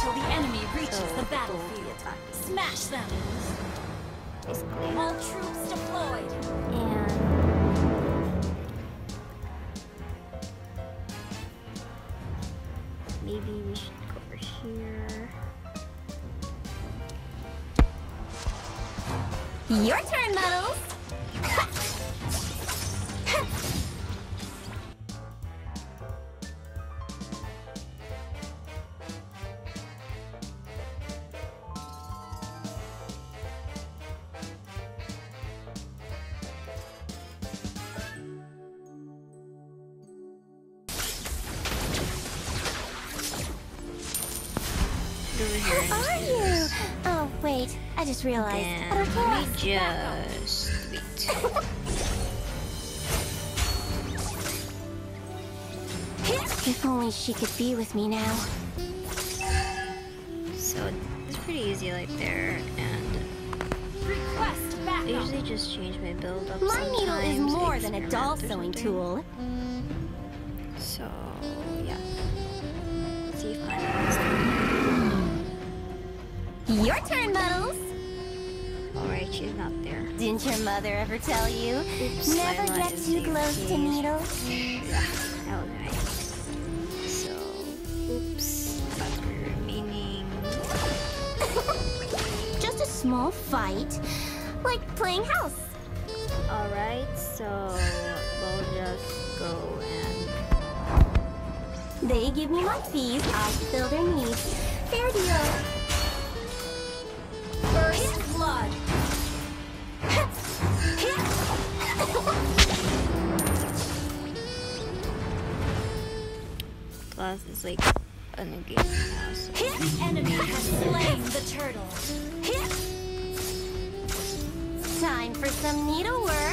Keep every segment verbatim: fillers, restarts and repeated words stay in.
until the enemy reaches So, the battlefield. Smash them! Basically. All troops deployed! And maybe we should go over here. Your turn, Muddles! Who are you? Oh, wait. I just realized. Then I don't care. let me just wait. If only she could be with me now. So it's pretty easy like there, and Request I backup! usually just change my build up. My needle is sometimes, more than a doll experiment or sewing something. tool. So yeah. Let's see if I can. Your turn, Muddles! Alright, she's not there. Didn't your mother ever tell you? Oops, Never my get light is too being close to phased. needles. Yeah, that was right. So, oops, that's remaining. Just a small fight. Like playing house. Alright, so we'll just go and. They give me my fees, I fill their needs. Fair deal. First blood! Plus, it's like a new game now, so. The enemy has slain the turtle! Time for some needlework.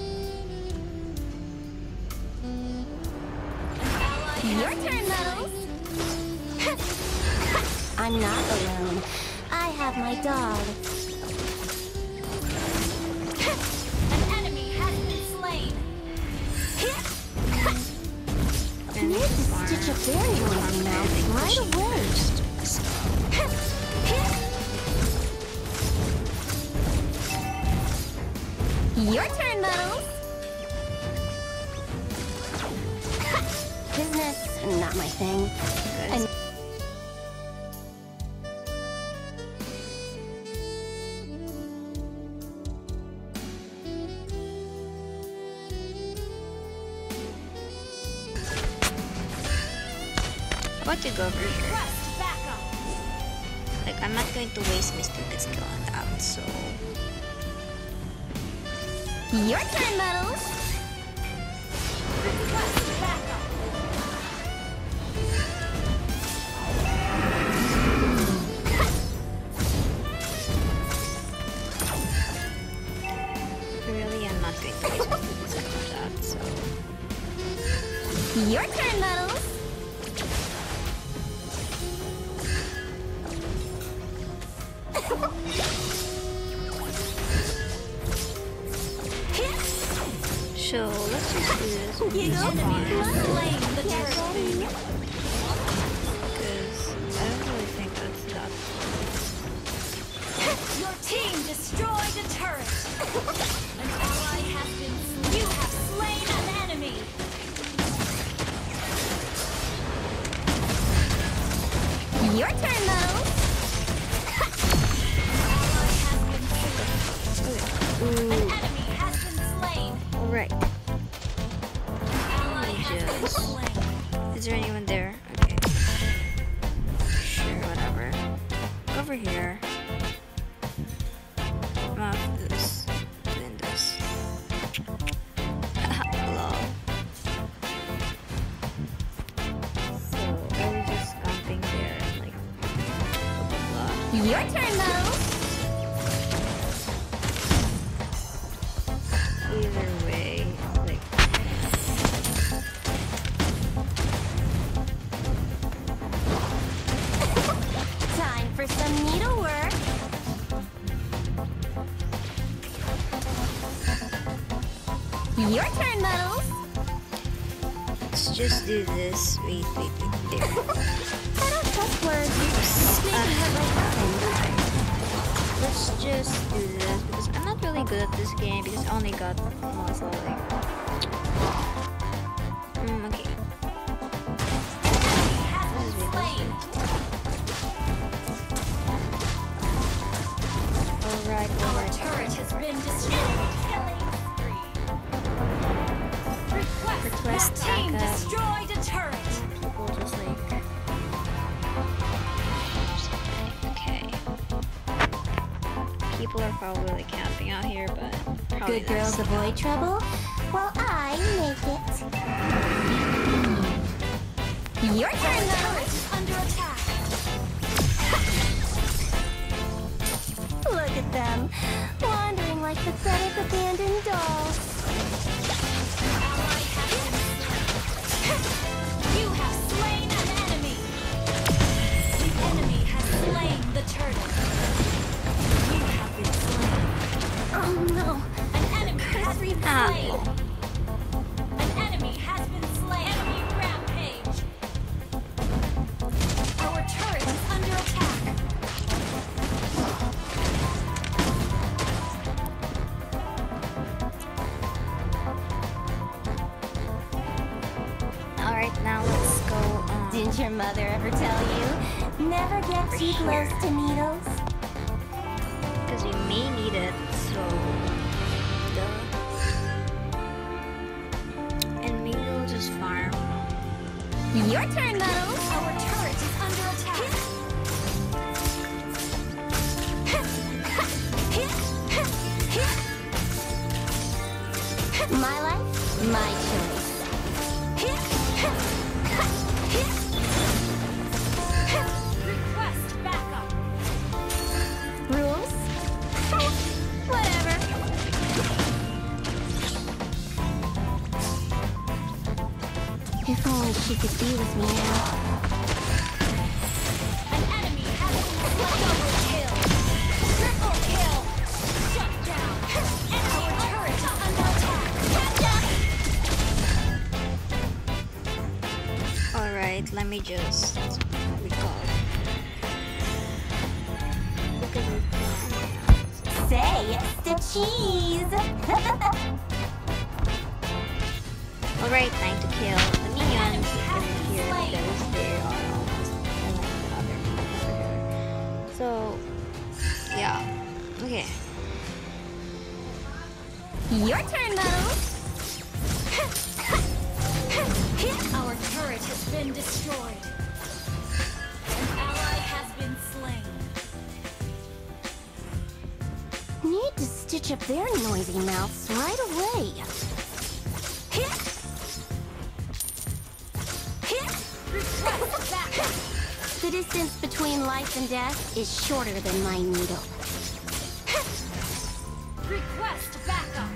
Your turn, Muddles. I'm not alone. I have my dog. An enemy has been slain! You need to stitch a barrier on me now, right away. Your turn, Muddles. Business, not my thing. And I'm about to go over here. Request backup! Like, I'm not going to waste my stupid skill on that, so. your turn, Muddles. Request backup! Really, I'm not going to waste my stupid skill on that, so. Your turn, Muddles. So, let's just do this. Giggle. Enemy has slain the turtle! Because I don't really think that's that. Your team destroyed a turret! An ally has been slain. You have slain an enemy! Your turn, Muddles. Ally has been slain. An enemy has been slain! Alright. Ally has been Just- slain. Is there anyone there? Okay. Sure, whatever. Go over here. I'm off this. Doing this. Hello. So, I was just stomping there and like. Blah, blah, blah. Your turn, Muddles. Either way, like. Time for some needlework. Your turn, Muddles. Let's just do this. Wait, wait, wait. There. I don't trustworthy. Let's just do this because I'm not really good at this game because I only got muscle like. Mm, okay. Alright, alright. Turret has been destroyed. Request Team backup. destroyed a turret. People just like. Okay. People are probably like camping out here, but probably Good girls that's- avoid trouble, while I make it. Your turn, Turret though. is under attack. Look at them, wandering like pathetic abandoned dolls. Ally has been slain. You have slain an enemy. The enemy has slain the turtle. You have been slain. Oh no. An enemy has been Ah. slain. An enemy has been slain. Enemy rampage. Our turret is under attack. Alright, now let's go. Um, Didn't your mother ever tell you? Never get too close to needles. Because we may need it, so. Duh. And maybe we'll just farm. Your turn, Muddles. Our turret is under attack. My life, my choice. Request backup. Rules? Whatever. If only she could be with me now. An enemy has been slain. Double kill. Triple kill. Shut down. Enemy turret is under attack. Alright, let me just recall. Because we can. Say it's the cheese. Alright, time to kill the minions in here because they are almost along the other minions over here. So, yeah. Okay. Your turn, Muddles. Our turret has been destroyed. An ally has been slain. Need to stitch up their noisy mouths right away. Request backup. The distance between life and death is shorter than my needle. Request backup.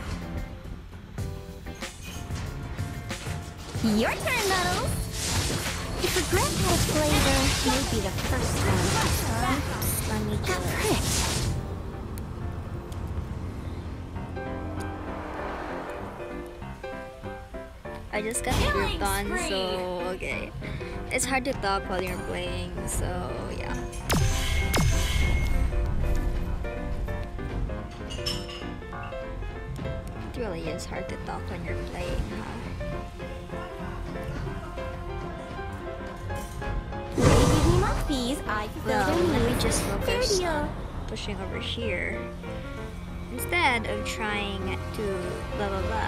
Your turn, Muddles. If regret had a flavor, you'd be the first one to try. Let me That just. prick. I just got Killing grouped on, spree. so okay. It's hard to talk while you're playing, so yeah. It really is hard to talk when you're playing, huh? They give me my fees, I fulfill Well, their let me needs. just Fair focus deal. on pushing over here instead of trying to blah blah blah.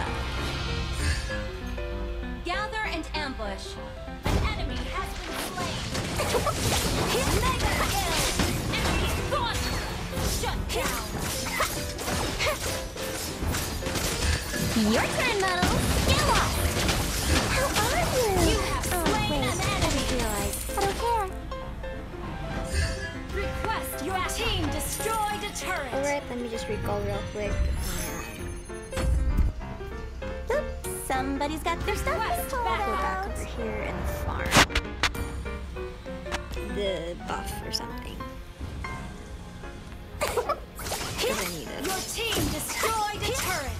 Gather and ambush. An enemy has been slain. Mega kill. Enemy gone. Shut down. Your turn, Muddles. Get lost. How are you? You have Oh, slain wait, an I enemy. realize. I don't care. Request your team destroyed a turret. Alright, let me just recall real quick. Oops, somebody's got their stuff Request pulled Go back out. over here and farm the buff or something. Because I need it. Your team destroyed a turret.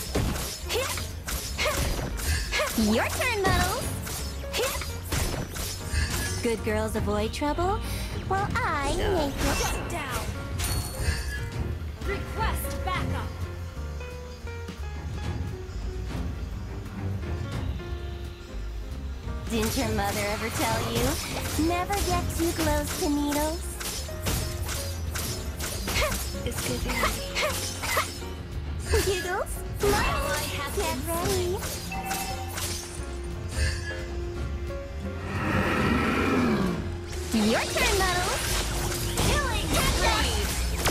Your turn, Muddles. Good girls avoid trouble, while I make it. Shut down. Request backup. Didn't your mother ever tell you? Never get too close to needles. It's giving Giggles? Nice! Get ready. Your turn, Muddles! Killing spree.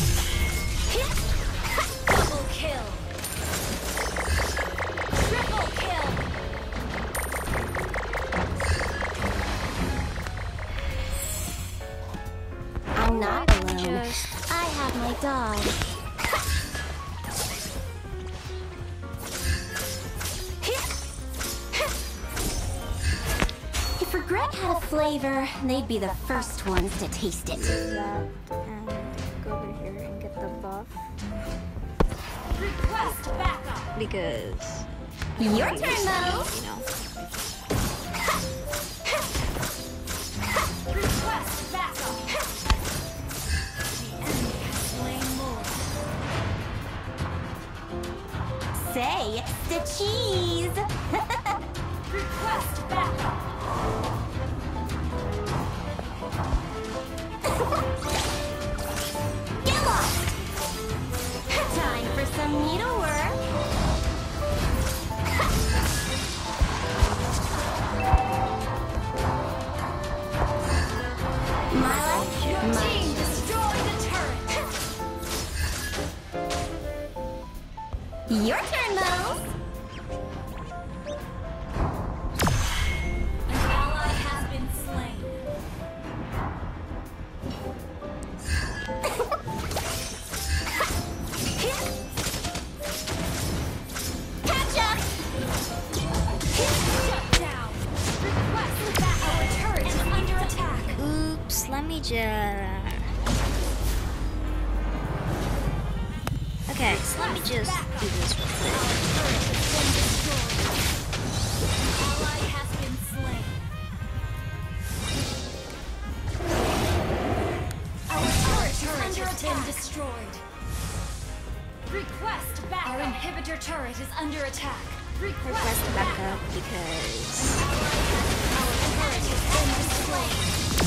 Double kill. Triple kill. I'm not alone. just I have my dog. If regret had a flavor, they'd be the first ones to taste it. that and go over here and get the buff Request backup. because Your turn, Muddles! you know. Request backup. The enemy has slain more. Say the cheese! Request backup. Get lost! Time for some needlework. My life, Your my team destroyed the turret. Your turn, Muddles! An ally has been slain. Catch up! Shut down. Request that our turret is under attack. Oops, let me just okay, so let me just do this real quick. Our turret has been destroyed. An ally has been slain. Our turret, turret has been destroyed. Request back. Our inhibitor turret is under attack. Request, Request backup. backup because Our turret has been destroyed.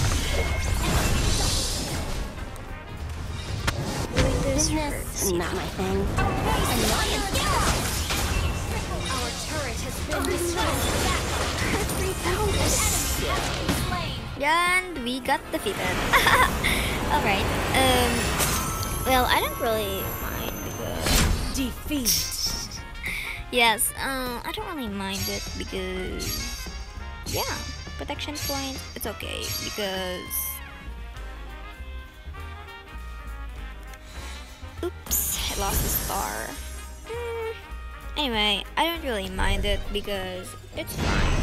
doing this Business, hurts. not my thing. Our base is under attack. Our turret has been destroyed. Enemy has been slain. And we got defeated. Alright. Um well I don't really mind because Defeat. yes, uh, I don't really mind it because yeah, protection points, it's okay because oops, I lost the star. Mm, anyway, I don't really mind it because it's fine.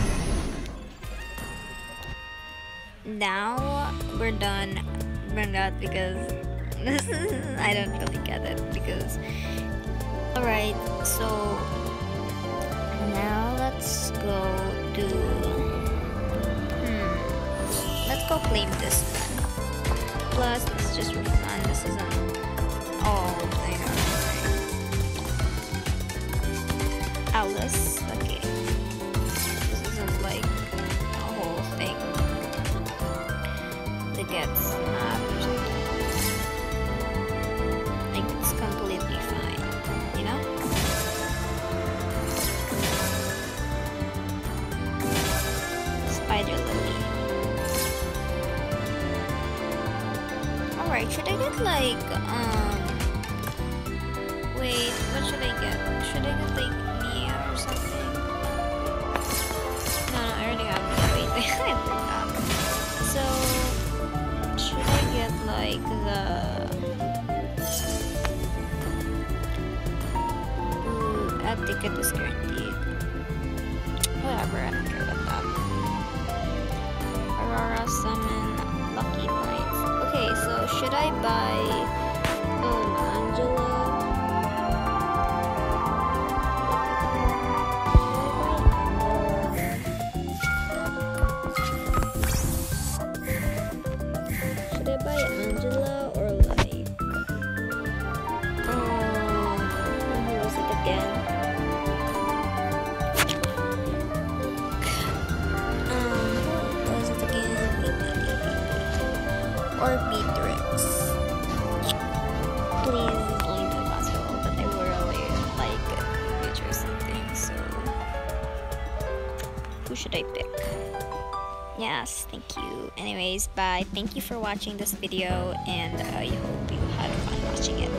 Now we're done. We're not because I don't really get it because alright, so now let's go to hmm let's go claim this one. Plus it's just for fun, this isn't all thing or anything. Alice, okay. This isn't like a whole thing to get snapped or something. Like it's completely fine, you know? Spider lily. Alright, should I get like um wait, what should I get? Should I get like Mia or something? No, no, I already have Mia. Wait, I forgot. So should I get like the ooh, add ticket is guaranteed. Whatever, I don't care about that. Aurora summon lucky points. Okay, so should I buy um Angela? Should I buy Angela? should I pick? Yes, thank you. Anyways, bye. Thank you for watching this video, and I hope you had fun watching it.